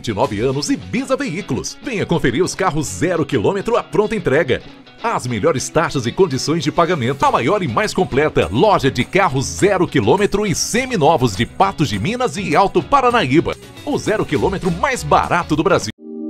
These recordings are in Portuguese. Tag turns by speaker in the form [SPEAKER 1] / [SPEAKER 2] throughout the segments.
[SPEAKER 1] 29 anos e Bisa Veículos. Venha conferir os carros 0 km à pronta entrega. As melhores taxas e condições de pagamento. A maior e mais completa loja de carros 0 km e seminovos de Patos de Minas e Alto Paranaíba. O 0 km mais barato do Brasil.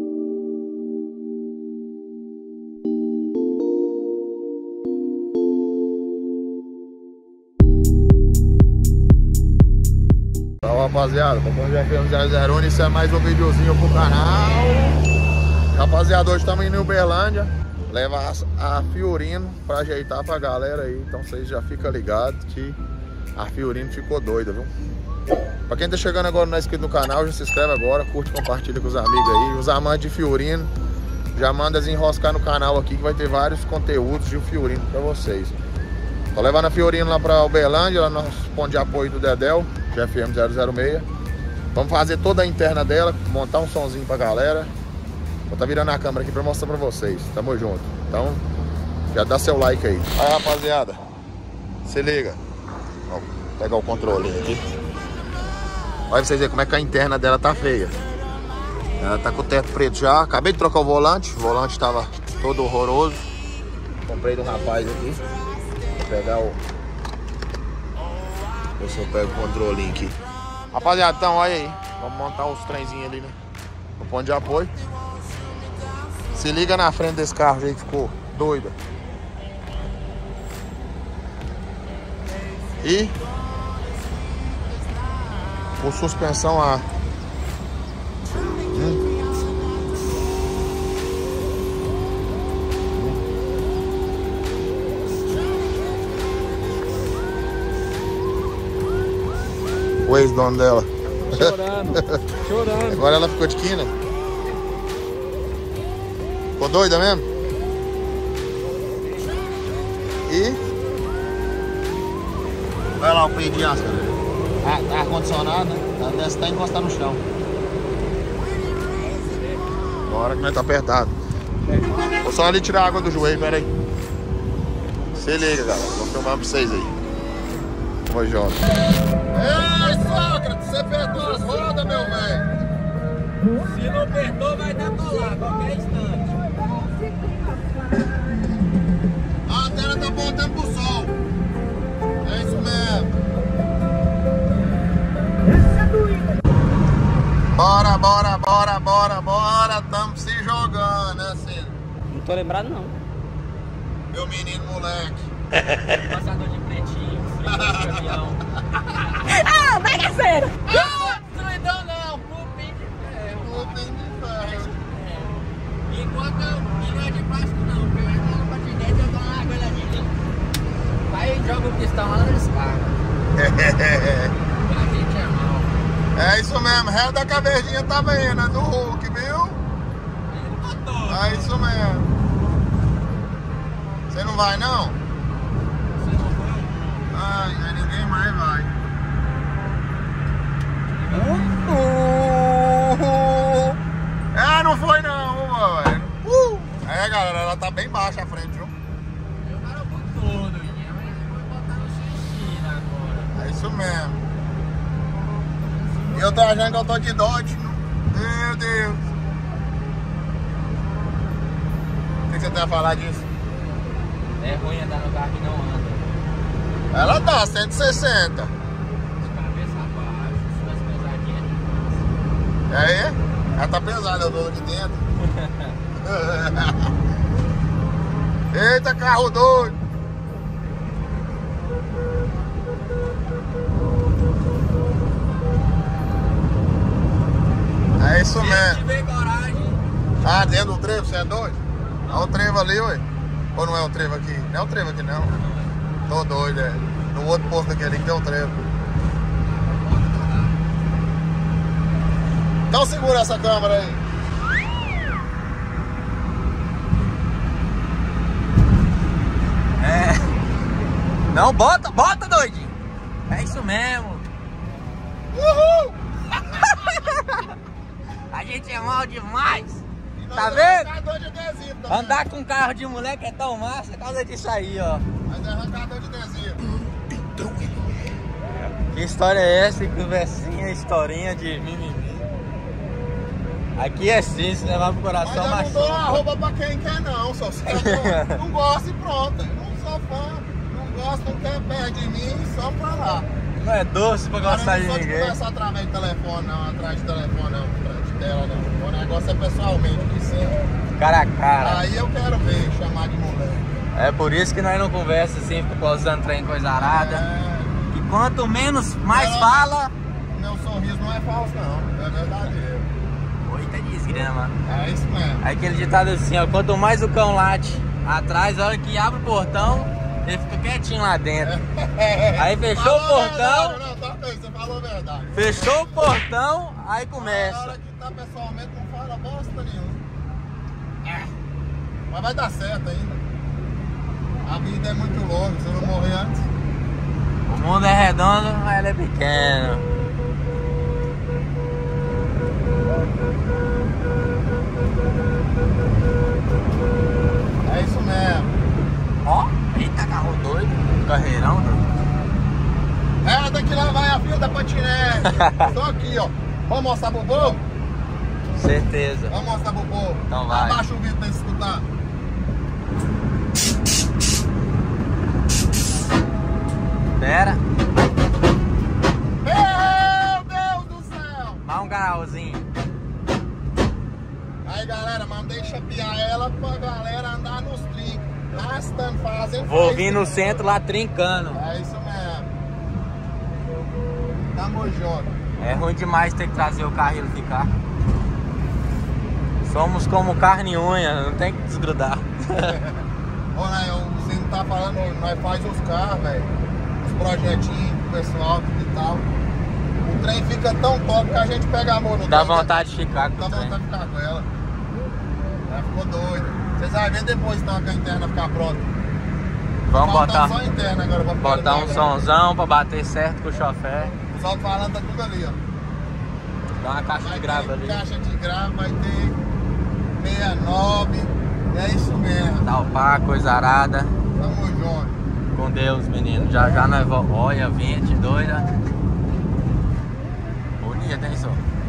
[SPEAKER 2] Rapaziada, como já fez 00, isso é mais um videozinho pro canal. Rapaziada, hoje estamos indo em Uberlândia levar a Fiorino pra ajeitar pra galera aí. Então vocês já ficam ligados que a Fiorino ficou doida, viu? Pra quem tá chegando agora não é inscrito no canal, já se inscreve agora, curte, compartilha com os amigos aí. Os amantes de Fiorino, já manda desenroscar no canal aqui que vai ter vários conteúdos de Fiorino pra vocês. Tô levando a Fiorino lá pra Uberlândia, lá no ponto de apoio do Dedéu, GFM 006. Vamos fazer toda a interna dela, montar um sonzinho pra galera. Vou tá virando a câmera aqui pra mostrar pra vocês. Tamo junto. Então, já dá seu like aí. Aí, rapaziada, se liga. Vou pegar o controle aqui. Olha pra vocês verem como é que a interna dela tá feia. Ela tá com o teto preto já. Acabei de trocar o volante tava todo horroroso. Comprei do rapaz aqui. Vou pegar o... Ver se eu pego o controlinho aqui. Rapaziada, então olha aí. Vamos montar os trenzinhos ali, né? No ponto de apoio. Se liga na frente desse carro, gente, ficou doida. E com suspensão a o ex-dono dela. Chorando. Agora ela ficou de quina. Ficou doida mesmo? E... Olha lá o peito de asca. Tá ar-condicionado, né? Deve estar encostado no chão. Bora que nós tá apertado. Vou só ali tirar a água do joelho, pera aí. Se liga, galera. Vou filmar pra vocês aí. Oi, Jota. Ei, Sócrates, você apertou as rodas, meu velho?
[SPEAKER 3] Se não apertou, vai detonar qualquer instante.
[SPEAKER 2] A antena tá apontando pro sol. É isso mesmo. Bora. Tamo se jogando, né, Ciro?
[SPEAKER 3] Não tô lembrado, não.
[SPEAKER 2] Meu menino moleque.
[SPEAKER 3] Passador de pretinho, frio de caminhão.
[SPEAKER 4] Ah, bagaceiro!
[SPEAKER 3] Doidão não, pupim de ferro.
[SPEAKER 2] Pupim de ferro.
[SPEAKER 3] Enquanto eu não é de plástico não, porque eu entro no patinete eu dou uma agulhadinha. Aí joga o pistão lá nos carros. A gente é mal.
[SPEAKER 2] É isso mesmo, réu da caveirinha tá vendo, do Hulk, viu? É isso mesmo. Você não vai não?
[SPEAKER 3] Você não vai?
[SPEAKER 2] Ai, ninguém mais vai. Não foi não, mano. É, galera, ela tá bem baixa a frente, viu?
[SPEAKER 3] Eu quero por todo, menina. Vou botar no xixi agora.
[SPEAKER 2] É isso mesmo. E eu tô achando que eu tô de Dodge. Meu Deus. O que você tem a falar disso?
[SPEAKER 3] É ruim andar no carro que não anda.
[SPEAKER 2] Ela dá 160.
[SPEAKER 3] Cabeça abaixo, suas pesadinhas demais.
[SPEAKER 2] É? Ela tá pesada, eu dou aqui dentro. Eita, carro doido. É isso mesmo.
[SPEAKER 3] Se tiver coragem.
[SPEAKER 2] Ah, dentro do trevo, você é doido? Olha o trevo ali, ué. Ou não é o trevo aqui? Não é o trevo aqui, não. Tô doido, é. No outro posto aqui ali que tem o trevo. Então segura essa câmera aí.
[SPEAKER 3] É. Não, bota doidinho. É isso mesmo.
[SPEAKER 2] Uhul!
[SPEAKER 3] A gente é mal demais. Tá vendo?
[SPEAKER 2] De adesivo também.
[SPEAKER 3] Andar com carro de moleque é tão massa por causa disso aí, ó.
[SPEAKER 2] Mas é arrancador de adesivo.
[SPEAKER 3] Que história é essa? Conversinha, historinha de mimimi. Aqui é sim, se levar pro coração,
[SPEAKER 2] mas eu não dou a roupa pra quem quer não, só se não gosta e pronto. Eu não sou fã, não gosto, não quer perto de mim, só pra lá.
[SPEAKER 3] Não é doce pra gostar de ninguém.
[SPEAKER 2] Não pode conversar através de telefone não, atrás de telefone não, atrás de tela não. O negócio é pessoalmente, que sim.
[SPEAKER 3] Cara a cara.
[SPEAKER 2] Aí eu quero ver, chamar de mulher.
[SPEAKER 3] É por isso que nós não conversa assim, fica posando trem coisa arada. E quanto menos, mais fala.
[SPEAKER 2] Meu sorriso não é falso não, é verdadeiro.
[SPEAKER 3] Eita desgrama.
[SPEAKER 2] É isso mesmo.
[SPEAKER 3] Aí aquele ditado assim, ó, quanto mais o cão late atrás, a hora que abre o portão, ele fica quietinho lá dentro. Aí fechou o portão.
[SPEAKER 2] Não, tá bem, você falou a verdade.
[SPEAKER 3] Fechou o portão, aí começa.
[SPEAKER 2] Na hora que tá pessoalmente não fala bosta nenhuma. Mas vai dar certo ainda. A vida é muito longa, se eu não morrer antes.
[SPEAKER 3] O mundo é redondo, mas ele é pequeno.
[SPEAKER 2] É isso mesmo.
[SPEAKER 3] Ó, eita carro doido, carreirão.
[SPEAKER 2] É, daqui lá vai a fila da patinete. Tô aqui, ó. Vamos mostrar pro povo?
[SPEAKER 3] Certeza.
[SPEAKER 2] Vamos mostrar pro povo.
[SPEAKER 3] Então vai.
[SPEAKER 2] Abaixa o vídeo pra eles escutar.
[SPEAKER 3] Pera.
[SPEAKER 2] Meu Deus do céu!
[SPEAKER 3] Dá um canalzinho.
[SPEAKER 2] Aí galera, mandei chapear ela pra galera andar nos trincos. Arrastando, fazendo.
[SPEAKER 3] Vou vir no centro lá trincando.
[SPEAKER 2] É isso mesmo. Tamo junto.
[SPEAKER 3] É ruim demais ter que trazer o carro e ele ficar. Somos como carne e unha, não tem que desgrudar.
[SPEAKER 2] Ô, né, você não tá falando, nós faz os carros, velho. Os projetinhos pro pessoal e tal. O trem fica tão top que a gente pega amor no trem.
[SPEAKER 3] Dá vontade de ficar com
[SPEAKER 2] Dá
[SPEAKER 3] o trem.
[SPEAKER 2] vontade de ficar com ela. Ela ficou doida. Vocês vão ver depois então que a interna ficar pronta.
[SPEAKER 3] Vamos botar,
[SPEAKER 2] só a interna agora pra ficar
[SPEAKER 3] botar um
[SPEAKER 2] legal.
[SPEAKER 3] sonzão pra bater certo com o chofer.
[SPEAKER 2] Os alto-falantes tá tudo ali, ó.
[SPEAKER 3] Dá uma caixa de grava ali.
[SPEAKER 2] Caixa de grava, vai ter 69. É isso mesmo.
[SPEAKER 3] Dá o pá, coisa arada.
[SPEAKER 2] Tamo junto.
[SPEAKER 3] Com Deus, menino. Já já nós vamos. Olha, 20, doida. Bonita, hein, só?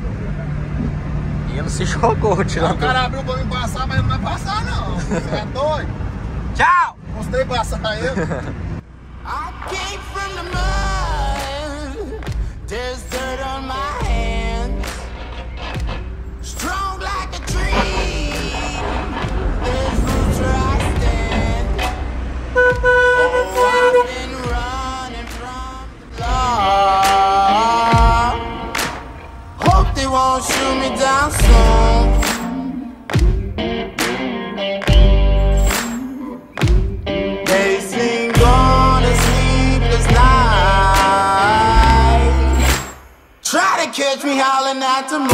[SPEAKER 3] E ele se chocou, tirando.
[SPEAKER 2] O cara abriu pra me passar, mas não vai passar não. Você é doido?
[SPEAKER 3] Tchau!
[SPEAKER 2] Gostei de passar ele.
[SPEAKER 5] I came from the mud. There's dirt on my hands. Strong like a tree. There's roots where I stand. Oh, I've been running from the law. Hope they won't shoot me down soon. They sing on a sleepless night. Try to catch me howling at the moon.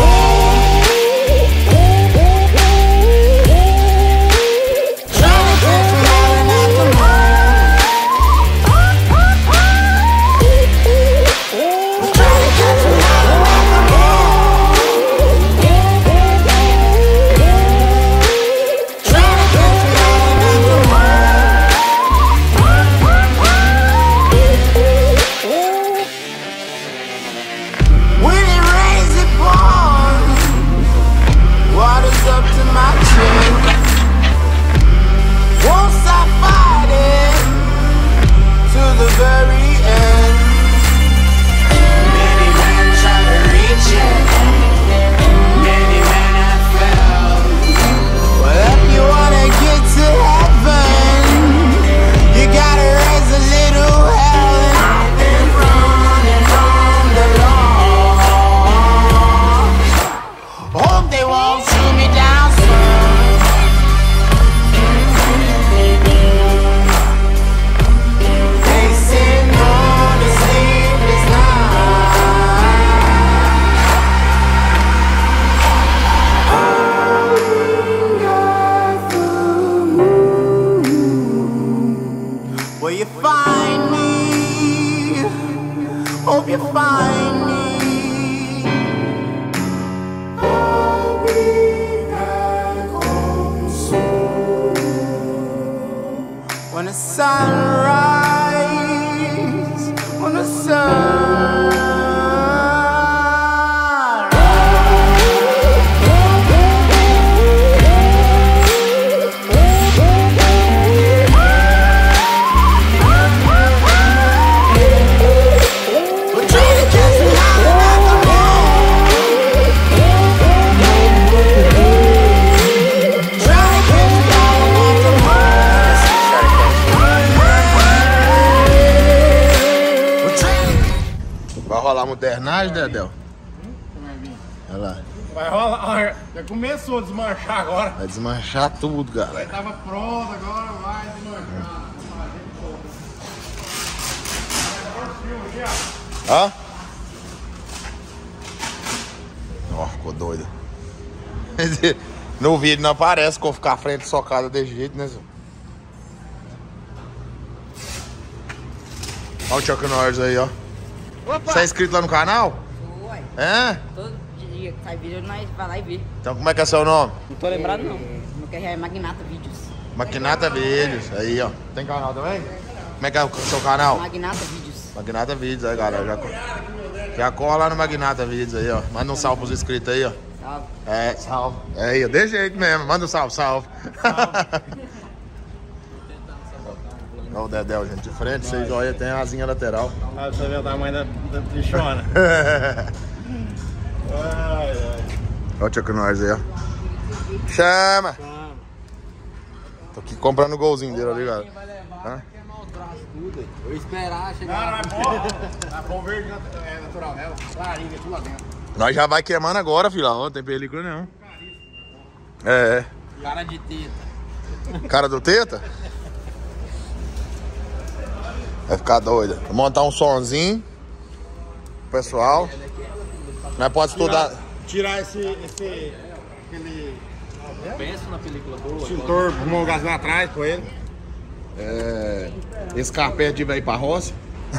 [SPEAKER 5] Try to catch me howling at the moon. Try to catch me howling at the moon. Try to catch me howling at the moon. When it rains, it pours. Water's up to my chin. Won't stop fighting to the very end. Many men try to reach it. Many men have failed. Well, if you wanna get to heaven, you gotta raise a little hell. And I've been running from the law. Hope they won't shoot me down soon. They sing on a sleepless night. Will you find me? Hope you find me. I'll be back home soon. When the sunrise, when the sun
[SPEAKER 2] rolar a modernagem, Dedéu? Olha lá.
[SPEAKER 6] Vai rolar, já começou a desmanchar agora.
[SPEAKER 2] Vai desmanchar tudo, galera.
[SPEAKER 6] Tava pronto, agora vai desmanchar.
[SPEAKER 2] Hã? Ó, ficou doido. No vídeo não aparece que eu ficar a frente socada desse jeito, né, Zé? Olha o Chuck Norris aí, ó.
[SPEAKER 3] Opa!
[SPEAKER 2] Você é inscrito lá no canal?
[SPEAKER 3] Uai,
[SPEAKER 2] É?
[SPEAKER 3] todo dia que sai vídeo, nós vai lá e vê.
[SPEAKER 2] Então como é que é seu nome?
[SPEAKER 3] Não tô lembrado, não. Meu que é Magnata Vídeos.
[SPEAKER 2] Magnata Vídeos. Aí, ó. Tem canal também? Como é que é o seu canal?
[SPEAKER 3] Magnata Vídeos.
[SPEAKER 2] Magnata Vídeos aí, galera. Já corre lá no Magnata Vídeos aí, ó. Manda um salve pros inscritos aí, ó.
[SPEAKER 3] Salve.
[SPEAKER 2] É, salve. É aí, ó. De jeito mesmo. Manda um salve, salve. Olha o Dedéu, gente. De frente, vocês olham, tem a asinha lateral.
[SPEAKER 6] Ah, você vê o tamanho da bichona. Ai, ai.
[SPEAKER 2] Olha o Chuck Norris aí, ó. Chama! Tô aqui comprando o golzinho dele, ali, galera. Hã?
[SPEAKER 3] Eu vou esperar chegar.
[SPEAKER 6] A pão verde é natural nela. Clarinha, tudo lá dentro.
[SPEAKER 2] Nós já vai queimando agora, filha. Ó, não tem película não. É.
[SPEAKER 3] Cara de teta.
[SPEAKER 2] Cara do teta? Vai ficar doida. Vou montar um sonzinho. Pessoal. Nós pode estudar.
[SPEAKER 6] Tirar aquele
[SPEAKER 3] Penso na película boa.
[SPEAKER 6] extintor, arrumou o gás lá atrás com ele.
[SPEAKER 2] Esse carpete vai ir pra roça.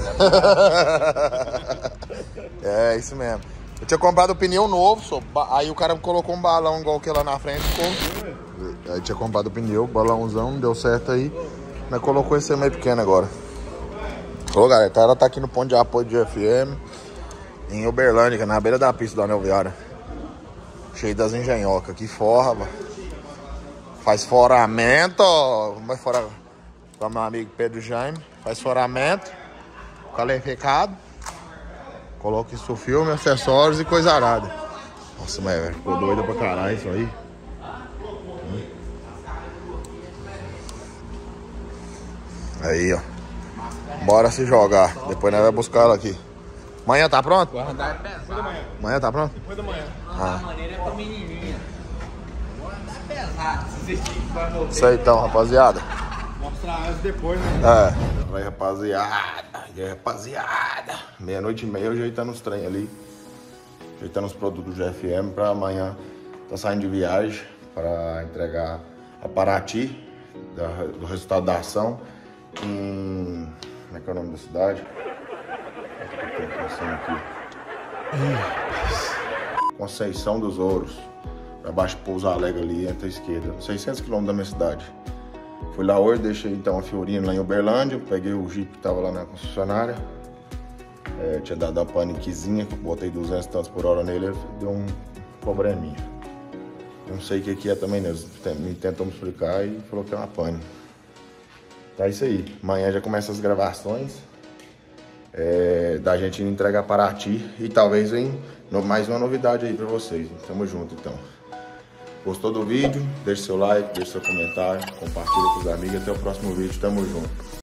[SPEAKER 2] É, isso mesmo. Eu tinha comprado um pneu novo, aí o cara colocou um balão igual que lá na frente, ficou. Aí tinha comprado o pneu, balãozão, não deu certo aí. Mas colocou esse meio pequeno agora. Ô galera, então ela tá aqui no ponto de apoio de FM, em Uberlândia, na beira da pista do Anel Viário. Cheio das engenhocas, aqui forra, faz foramento, vai fora com meu amigo Pedro Jaime, faz foramento, qualificado, coloca isso filme, acessórios e coisa arada. Nossa, mas ficou doido pra caralho isso aí. Aí, ó. Bora se jogar. Depois nós vamos buscar ela aqui. Amanhã tá pronto?
[SPEAKER 3] Andar é pesado.
[SPEAKER 2] Amanhã tá pronto?
[SPEAKER 6] Depois da manhã.
[SPEAKER 3] A maneira é pra menininha. Vou andar pesado. Vai morrer.
[SPEAKER 2] Isso aí então, rapaziada.
[SPEAKER 6] Mostrar antes depois, né?
[SPEAKER 2] É. Vai, rapaziada. E aí, rapaziada. 00:30 eu ajeitando os trem ali. Ajeitando os produtos do GFM pra amanhã. Tá saindo de viagem pra entregar a Paraty do resultado da ação. Em... Como é que é o nome da cidade? Tô pensando aqui. Conceição dos Ouros. Pra baixo de Pouso Alegre ali, entre a esquerda. 600 km da minha cidade. Fui lá hoje, deixei então a Fiorino lá em Uberlândia. Peguei o Jeep que tava lá na concessionária. Tinha dado a paniquezinha, botei 200 tantos por hora nele, deu um probleminha. Não sei o que é também, né? Me tentou me explicar e falou que é uma pane. Tá isso aí. Amanhã já começa as gravações. Da gente entregar Paraty e talvez venha mais uma novidade aí pra vocês. Tamo junto então. Gostou do vídeo? Deixe seu like, deixe seu comentário, compartilha com os amigos. Até o próximo vídeo. Tamo junto.